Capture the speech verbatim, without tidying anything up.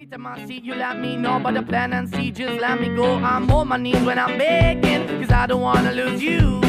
Time I see you let me know about the plan and see, just let me go. I'm on my knees when I'm begging, cause I don't wanna lose you.